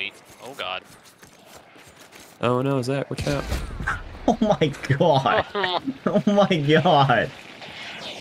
me. Oh god. Oh no, Zach, watch out. Oh my god. Oh my god.